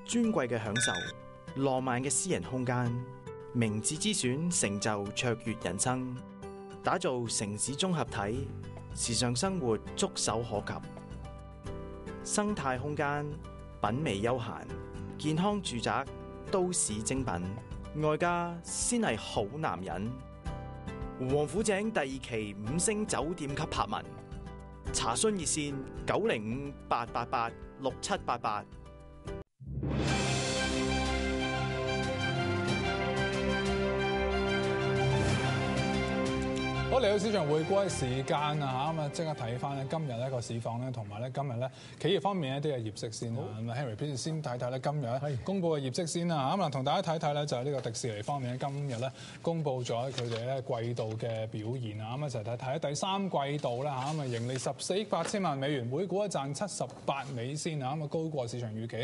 尊貴嘅享受，浪漫嘅私人空間，明智之選，成就卓越人生，打造城市綜合體，時尚生活觸手可及，生態空間，品味悠閒，健康住宅，都市精品，外加先係好男人。王府井第2期5星酒店級柏文，查詢熱線905-888-6788。 好，嚟到市場回歸時間啊，咁啊即刻睇翻咧今日呢個市況咧，同埋咧今日咧企業方面一啲嘅業績先啊。咁啊 Henry 不如先睇睇咧今日咧公佈嘅業績先啦。咁啊同大家睇睇咧就係呢個迪士尼方面咧今日咧公佈咗佢哋咧季度嘅表現啊。咁一齊睇睇第三季度啦嚇，咁啊盈利14億8千萬美元，每股賺78美仙啊，咁啊高過市場預期咧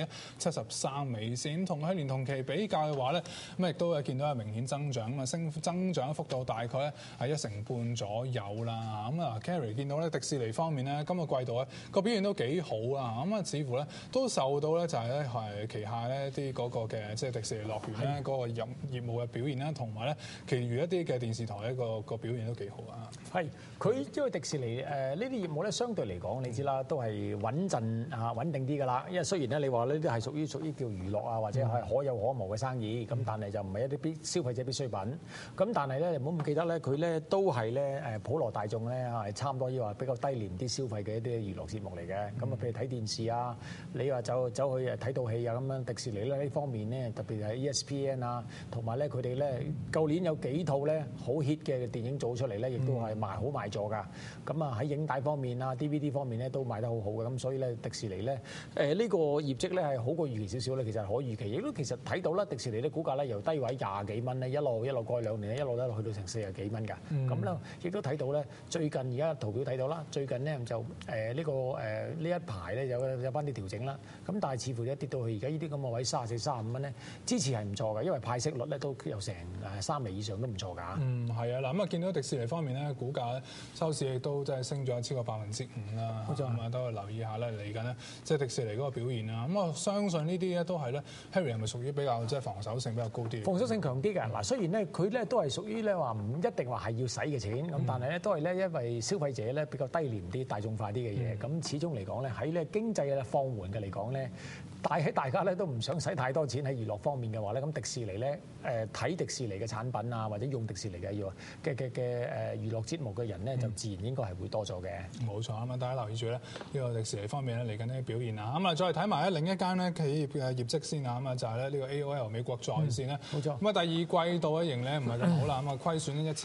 73美仙。同去年同期比較嘅話咧，咁亦都係見到有明顯增長，咁啊增長幅度大概咧係1成半左右啦。咁啊 Carrie 見到咧迪士尼方面咧今個季度咧個表現都幾好啦。咁啊似乎咧都受到咧就係咧係旗下咧啲嗰個嘅即係迪士尼樂園咧嗰個業務嘅表現啦，同埋咧其餘一啲嘅電視台咧個表現都幾好啊。 係佢因為迪士尼呢啲業務咧相對嚟講，你知啦，都係穩陣啊穩定啲㗎啦。因為雖然咧你話呢啲係屬於叫娛樂啊或者係可有可無嘅生意，咁但係就唔係一啲消費者必需品。咁但係咧你唔好唔記得咧，佢咧都係咧普羅大眾咧係差唔多要話比較低廉啲消費嘅一啲娛樂節目嚟嘅。咁啊譬如睇電視啊，你話走去睇套戲啊咁樣，迪士尼咧呢方面咧特別係 ESPN 啊，同埋咧佢哋咧舊年有幾套咧好 hit 嘅電影做出嚟咧，亦都係好賣座㗎。咁啊喺影帶方面啊 DVD 方面咧都賣得好好嘅。咁所以咧迪士尼咧呢個業績咧係好過預期少少咧，其實係可預期。亦都其實睇到啦，迪士尼啲股價咧由低位20幾蚊咧一路過去2年咧一路去到成40幾蚊㗎。咁咧亦都睇到咧最近而家圖表睇到啦，最近咧就呢一排咧有翻啲調整啦。咁但係似乎一跌到去而家呢啲咁嘅位34、35蚊咧，支持係唔錯嘅，因為派息率咧都有成3厘以上都唔錯㗎。係啊，嗱咁啊見到迪士尼方面咧股價咧收市亦都真係升咗超過5%啦。冇錯，咁啊都留意下咧嚟緊咧即係迪士尼嗰個表現啦。咁我相信呢啲咧都係咧 Harry 係咪屬於比較即係防守性比較高啲？ 防守性強啲嘅嗱，雖然咧佢咧都係屬於咧話唔一定話係要使嘅錢咁，但係咧都係咧因為消費者咧比較低廉啲、大眾化啲嘅嘢，咁始終嚟講咧喺咧經濟嘅放緩嘅嚟講咧，大家咧都唔想使太多錢喺娛樂方面嘅話咧，咁迪士尼咧睇迪士尼嘅產品啊，或者用迪士尼嘅娛樂節目嘅人咧，就自然應該係會多咗嘅。 冇錯啊，大家留意住咧呢個迪士尼方面咧嚟緊呢啲表現啊。咁啊再睇埋咧另一間咧企業嘅業績先啊。咁啊就係咧呢個 AOL 美國在線咧。冇錯。咁啊第二季度嘅盈利唔係咁好啦，咁啊虧損咧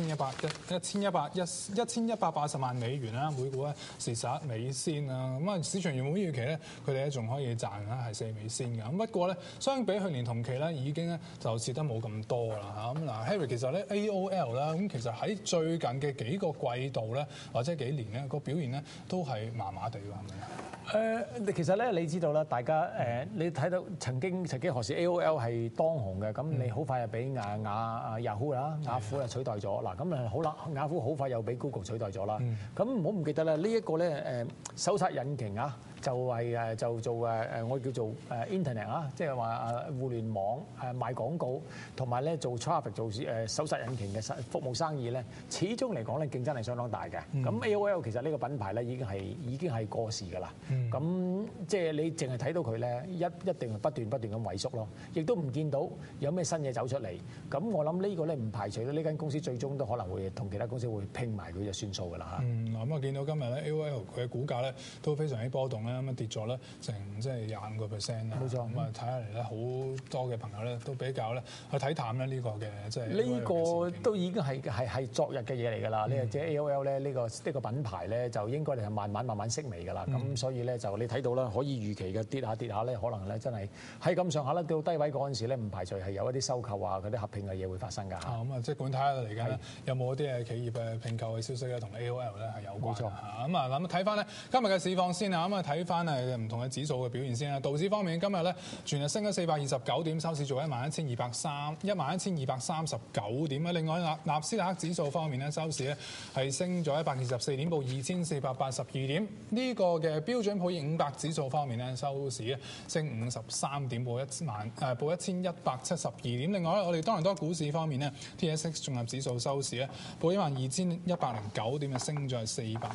1180萬美元啦，每股咧蝕11美仙啊。咁啊市場原本預期咧佢哋咧仲可以賺係4美仙嘅。咁不過咧相比去年同期咧已經咧就蝕得冇咁多啦嚇。咁嗱 Harry 其實咧 AOL 啦，咁其實喺最近嘅幾個季度咧或者幾年咧個表現咧都係麻麻地㗎，係咪啊？ 其實咧你知道啦，大家你睇到曾經何時 AOL 係當紅嘅，咁你好快就俾Yahoo 啦，雅虎啊取代咗嗱，咁啊好啦，雅虎好快又俾 Google 取代咗啦。咁唔好唔記得啦，呢一個咧搜索引擎啊，就係就做我叫做Internet 啊，即係話互聯網賣廣告，同埋咧做 traffic 做搜索引擎嘅服務生意咧，始終嚟講咧競爭係相當大嘅。咁 AOL 其實呢個品牌咧已經係過時㗎啦。咁即係你淨係睇到佢咧，一定係不斷咁萎縮咯，亦都唔見到有咩新嘢走出嚟。咁我諗呢個咧唔排除呢間公司最終都可能會同其他公司會拼埋佢就算數㗎啦嚇。 咁啊見到今日咧 AOL 佢嘅股價咧都非常之波動咧，咁啊跌咗咧成即係25%啦。冇錯。咁啊睇下嚟咧好多嘅朋友咧都比較咧去睇淡咧呢個嘅即係呢個都已經係昨日嘅嘢嚟㗎啦。呢即係 AOL 咧呢個品牌咧就應該係慢慢式微㗎啦。咁所以咧就你睇到啦，可以預期嘅跌下咧，可能咧真係咁上下啦。到低位嗰陣時咧，唔排除係有一啲收購啊、嗰啲合併嘅嘢會發生㗎。 咁啊，即管睇下嚟緊有冇一啲嘅企業嘅併購嘅消息咧，同 AOL 咧係有關。冇錯。咁啊，睇翻咧今日嘅市況先啊。咁啊，睇睇翻唔同嘅指數嘅表現先啦。道指方面今日咧全日升咗429點，收市做11,239點啊。另外納斯達克指數方面咧收市咧係升咗124點，報2482點。呢個嘅標準普爾500指數方面咧收市咧升53點，報1172點。另外咧我哋多倫多股市方面咧 TSX 綜合指數收市咧報12109點，升咗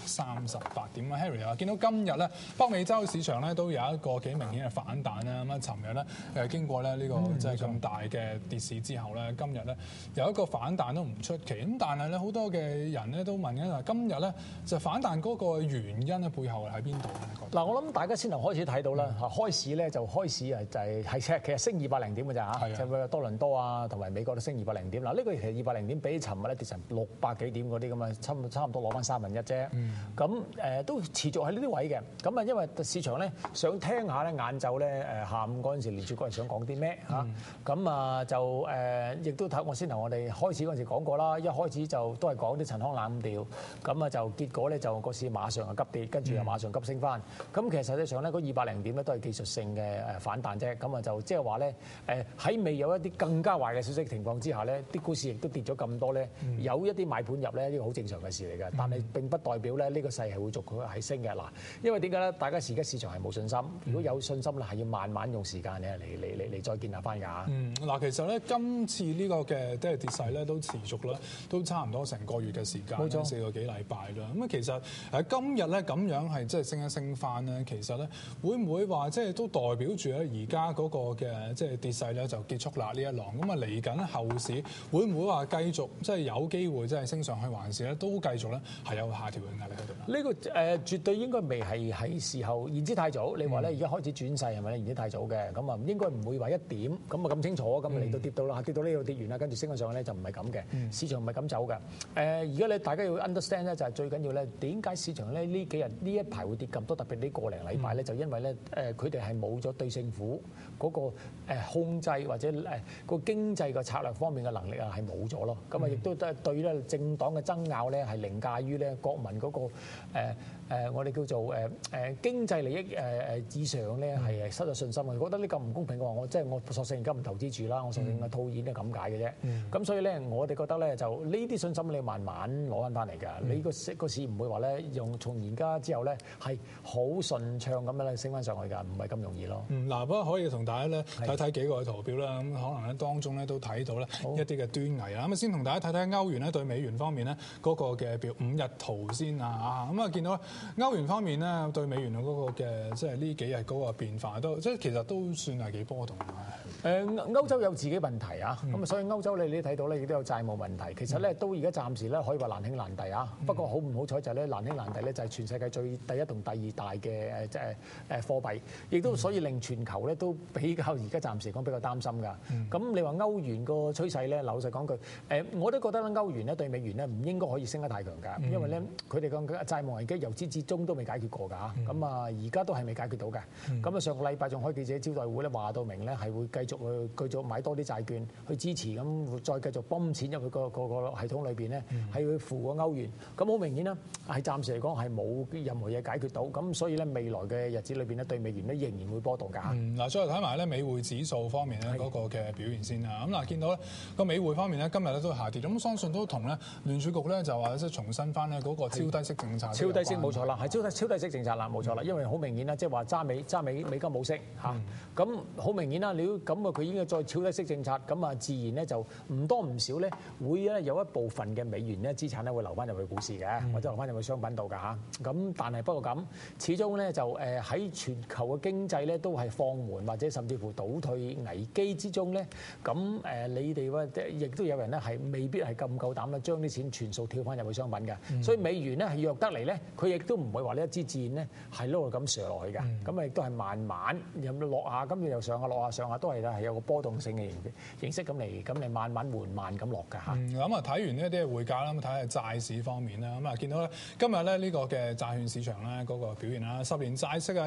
438點啊。 Harry 啊，見到今日咧北美洲市場咧都有一個幾明顯嘅反彈啦。咁啊，尋日咧經過咧呢個即係咁大嘅跌市之後咧，今日咧有一個反彈都唔出奇。咁但係咧好多嘅人咧都問緊話，今日咧就反彈嗰個原因咧背後喺邊度咧？ 嗱，我諗大家先頭開始睇到啦，開市咧就開始就係其實升200點嘅咋嚇，就係多倫多啊同埋美國都升200點。嗱，呢個其實200點比尋日咧跌成600幾點嗰啲咁啊，差唔多攞翻1/3啫。咁都持續喺呢啲位嘅。咁啊，因為市場咧想聽下咧晏晝咧下午嗰陣時聯儲局係想講啲咩嚇？咁啊就亦都睇我先頭我哋開始嗰陣時講過啦，一開始就都係講啲陳腔濫調，咁啊就結果咧就個市馬上就急跌，跟住又馬上急升翻。咁其實實際上咧嗰200點咧都係技術性嘅反彈啫。咁啊就即係話咧喺未有一啲更加壞嘅消息情況之下咧，啲股市亦都跌咗咁多咧，有一啲買盤入咧呢個好正常嘅事嚟嘅。但係並不代表咧呢個勢係會續佢係升嘅。嗱，因為點解咧？大家而家市場係冇信心，如果有信心咧，係要慢慢用時間嚟再建立翻㗎。 嗱，其實咧今次呢個嘅跌勢咧都持續啦，都差唔多成個月嘅時間， 冇錯 4個幾禮拜啦。咁啊，其實今日咧咁樣係即係升一升翻咧，其實咧會唔會話即係都代表住咧而家嗰個嘅即係跌勢咧就結束啦呢一浪？咁啊嚟緊後市會唔會話繼續即係有機會即係升上去，還是咧都繼續咧係有下調嘅壓力喺度？ 呢個絕對應該未係時候，言之太早。你話咧而家開始轉勢係咪咧？言之太早嘅，咁啊應該唔會話1點咁啊咁清楚，咁嚟到跌到啦，跌到呢度跌完啦，跟住升咗上去咧就唔係咁嘅。市場唔係咁走嘅。而家你大家要 understand 咧，就係最緊要咧點解市場咧呢幾日呢一排會跌咁多，特別呢個零禮拜咧，就因為咧佢哋係冇咗對政府嗰個控制或者個經濟嘅策略方面嘅能力啊，係冇咗咯。咁啊亦都對咧政黨嘅爭拗咧係凌駕於咧國民嗰個我哋叫做經濟利益以上咧係失咗信心嘅。覺得呢咁唔公平嘅話，我索性而家唔投資住啦，我索性嘅套現都係咁解嘅啫。咁所以咧，我哋覺得咧就呢啲信心你要慢慢攞翻嚟㗎。你個市唔會話咧從而家之後咧係好順暢咁樣咧升翻上去㗎，唔係咁容易咯。 嗱，不過可以同大家咧睇睇幾個圖表啦。咁可能咧當中咧都睇到咧一啲嘅端倪啦。咁啊，先同大家睇睇歐元咧對美元方面咧嗰個嘅5日圖先啊。咁啊，見到歐元方面咧對美元嗰個嘅即係呢幾日嗰個變化都即係其實都算係幾波動嘅。 歐洲有自己問題啊，咁所以歐洲你睇到咧亦都有債務問題。其實咧都而家暫時咧可以話難兄難弟啊。不過好唔好彩就係咧難兄難弟咧就係全世界第一同第二大嘅貨幣，亦都所以令全球咧都比較而家暫時講比較擔心㗎。咁你話歐元個趨勢咧，老實講句，我都覺得咧歐元咧對美元咧唔應該可以升得太強㗎，因為咧佢哋嘅債務危機由始至終都未解決過㗎。咁啊而家都係未解決到嘅。咁啊上個禮拜仲開記者招待會咧話到明咧係會繼續買多啲債券去支持，咁再繼續泵錢入去個系統裏邊咧，係去扶個歐元。咁好明顯啦，係暫時嚟講係冇任何嘢解決到。咁所以咧未來嘅日子裏邊咧對美元咧仍然會波動㗎。 嗱，再睇埋咧美匯指數方面咧嗰個嘅表現先啦。咁嗱，見到咧個美匯方面咧今日咧都下跌，咁相信都同咧聯儲局咧就話即係重新翻咧嗰個超低息政策。 超低息冇錯啦，係超低息政策啦，冇錯啦。因為好明顯啦，即係話揸美金冇息嚇。咁好明顯啦，你咁啊佢已經再超低息政策，咁啊自然咧就唔多唔少咧會咧有一部分嘅美元咧資產咧會流翻入去股市嘅，或者流翻入去商品度㗎嚇。咁但係不過咁，始終咧就喺全球嘅經濟咧都係放緩或者甚至乎倒退危機之中咧，咁你哋亦都有人咧係未必係咁夠膽咧將啲錢全數跳翻入去商品嘅。所以美元咧係弱得嚟咧，佢亦都唔會話呢一支箭咧係攞咁上落去嘅。咁啊亦都係慢慢又落下，跟住又上下落下上下都係有個波動性嘅形式咁嚟慢慢緩慢咁落㗎嚇。 咁啊睇完呢啲匯價啦，咁睇下債市方面啦。咁啊見到咧今日咧呢個嘅債券市場咧嗰個表現啦，10年債息啊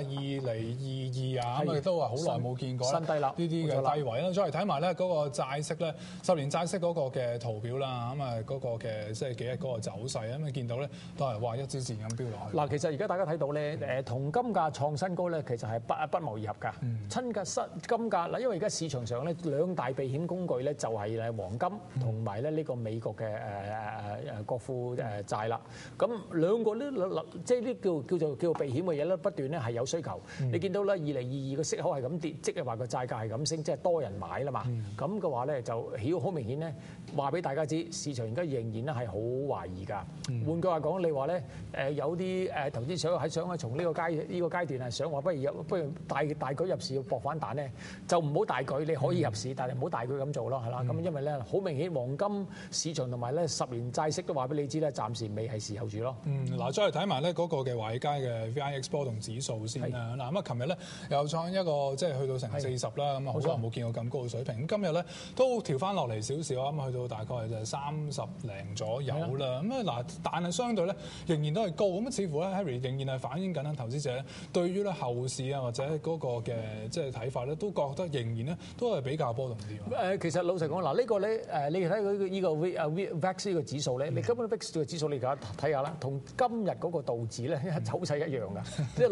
2.22啊，咁亦都話好耐冇見過新低啦呢啲嘅低位啦。再嚟睇埋咧嗰個債息咧10年債息嗰個嘅圖表啦，咁啊嗰個嘅即係幾日嗰個走勢，咁啊見到咧都係話一支箭咁飆落嗱，其實而家大家睇到咧，同金價創新高咧，其實係不謀而合㗎。金價嗱，因為而家市場上咧兩大避險工具咧就係黃金同埋咧呢個美國嘅國庫債啦。咁兩個呢，即係啲叫做避險嘅嘢咧，不斷咧係有需求。你見到咧2022個息口係咁跌，即係話個債價係咁升，即係多人買啦嘛。咁嘅話咧就好明顯咧，話俾大家知，市場而家仍然咧係好懷疑㗎。換句話講，你話咧有啲投資者想從呢個階段係想話不如大舉入市要搏反彈咧，就唔好大舉，你可以入市，但係唔好大舉咁做咯，係啦。咁因為咧好明顯，黃金市場同埋咧10年債息都話俾你知咧，暫時未係時候住咯。 嗱，再嚟睇埋咧嗰個嘅華爾街嘅 VIX 波動指數先啦。嗱咁啊，琴日咧又創一個即係去到成40啦，咁啊好耐冇見過咁高嘅水平。咁今日咧都調翻落嚟少少，咁去到大概就係30零左右啦。咁啊嗱，但係相對咧仍然都係高。咁似乎咧 Harry 仍然係反映緊咧投資者對於咧後市啊或者嗰個嘅即係睇法咧，都覺得仍然咧都係比較波動啲。 其實老實講嗱，呢個咧你睇佢呢個 VIX 呢個指數咧，你根本 VIX 個指數你而家睇下啦，同今日嗰個道指咧走勢一樣㗎，即係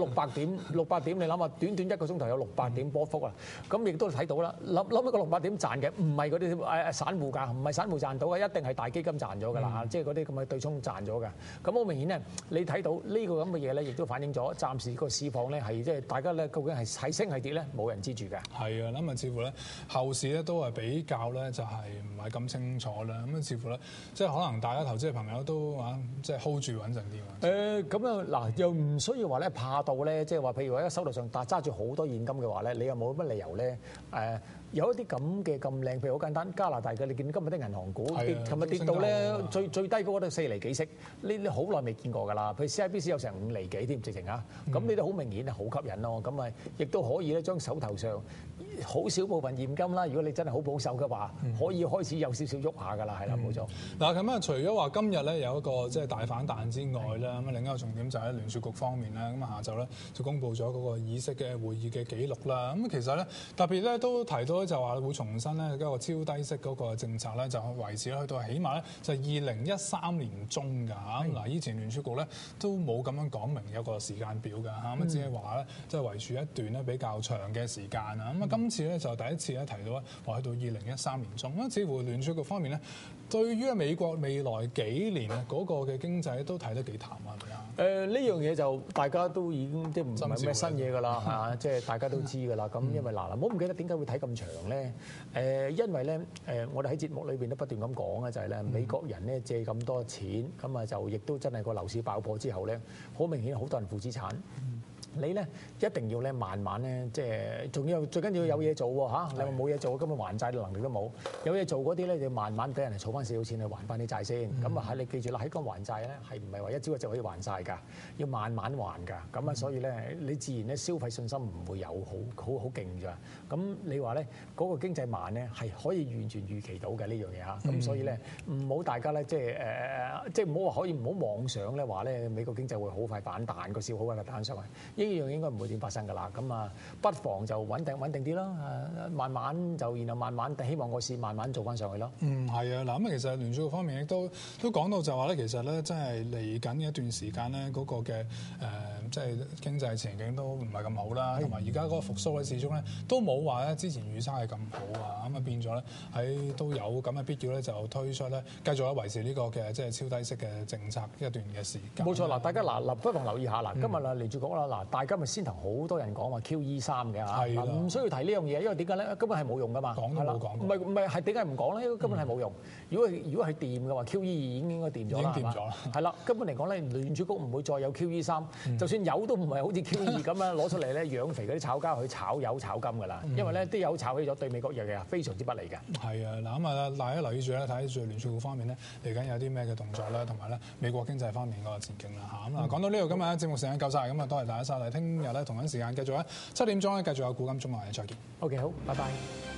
600點，你諗下短短一個鐘頭有600點波幅啊！咁亦都睇到啦，諗一個600點賺嘅唔係嗰啲散戶㗎，唔係散戶賺到嘅，一定係大基金賺咗㗎啦，即係嗰啲咁嘅對沖賺咗㗎。咁好明顯咧，你睇到呢個咁嘅嘢咧，亦都反映咗暫時個市況咧係即係大家咧究竟係升係跌咧，冇人知住嘅。 係啊，咁啊似乎咧後市咧都係比較咧就係唔係咁清楚啦。咁啊似乎咧即係可能大家投資嘅朋友都即係 hold 住穩陣啲。 咁樣嗱，又唔需要話咧怕到咧，即係話譬如話喺手頭上揸住好多現金嘅話咧，你又冇乜理由咧有一啲咁靚，譬如好簡單，加拿大嘅你見今日啲銀行股琴日跌到咧最低嗰個都4厘幾息，你好耐未見過㗎啦。譬如 CIBC 有成5厘幾添，直情啊，咁你都好明顯係好吸引咯。咁亦都可以咧將手頭上好少部分現金啦，如果你真係好保守嘅話，可以開始有少少喐下㗎啦，係啦，冇錯。 嗱咁啊，除咗話今日咧有一個即係大反彈之外啦，咁另一個重點就喺聯儲局方面啦。咁啊下晝咧就公布咗嗰個議息嘅會議嘅記錄啦。咁其實咧特別咧都提到就話會重新咧一個超低息嗰個政策咧就維持去到起碼咧就2013年中㗎嚇。嗱以前聯儲局咧都冇咁樣講明有個時間表㗎嚇，咁只係話咧即係維持一段咧比較長嘅時間啊。咁啊今次咧就第一次咧提到咧話去到2013年中，咁似乎聯儲局方面咧對於美國未來幾年啊嗰個嘅經濟都睇得幾淡啊，係咪啊？ 呢樣嘢就大家都已經即係唔係咩新嘢㗎啦嚇，即係大家都知㗎啦。咁因為嗱，唔好唔記得點解會睇咁長咧？因為咧我哋喺節目裏邊都不斷咁講嘅就係咧，美國人咧借咁多錢，咁啊就亦都真係個樓市爆破之後咧，好明顯好多人負資產。你咧一定要咧慢慢咧，即係仲要最緊要有嘢做喎嚇。你話冇嘢做，根本還債能力都冇。有嘢做嗰啲咧，你慢慢俾人哋儲翻少少錢去還翻啲債先。咁啊，你記住啦，喺講還債咧，係唔係話一朝一夕可以還晒㗎？要慢慢還㗎。咁啊，所以咧，你自然咧消費信心唔會有好勁㗎。咁你話咧嗰個經濟慢咧，係可以完全預期到嘅呢樣嘢嚇。咁所以咧，唔好大家咧即係唔好話可以唔好妄想咧話咧美國經濟會好快反彈，個市好快彈上去。呢樣應該唔會點發生㗎啦，咁啊不妨就穩定啲咯，慢慢就然後慢慢希望個市慢慢做翻上去咯。 係啊，嗱咁其實聯儲局方面亦都講到就話咧，其實咧真係嚟緊一段時間咧嗰個嘅即係經濟前景都唔係咁好啦，同埋而家嗰個復甦咧始終咧都冇話咧之前預測係咁好啊，咁啊變咗咧喺都有咁嘅必要咧就推出咧繼續咧維持呢個嘅即係超低息嘅政策一段嘅時間。 冇錯嗱，大家嗱不妨留意下嗱，今日啊聯儲局啦嗱，大家咪先頭好多人講話 QE3 嘅嚇，唔需要提呢樣嘢，因為點解咧？根本係冇用噶嘛， 講都冇講。 唔係係點解唔講咧？因為根本係冇用。如果係掂嘅話 ，QE2 已經應該掂咗啦， 已經掂咗啦。 係啦，根本嚟講咧，聯儲局唔會再有 QE3，就算有都唔係好似 QE2 咁樣攞出嚟咧養肥嗰啲炒家去炒油炒金㗎啦。因為咧啲油炒起咗，對美國嘅非常之不利嘅。 係啊，嗱咁啊，大家留意住咧，睇住聯儲局方面咧嚟緊有啲咩嘅動作啦，同埋咧美國經濟方面嗰個前景啦嚇。咁啊，講到呢度今日節目時間夠晒，咁啊多謝大家收睇，聽日咧同樣時間繼續咧7點鐘咧繼續有古今中外嘅再見。 OK， 好，拜拜。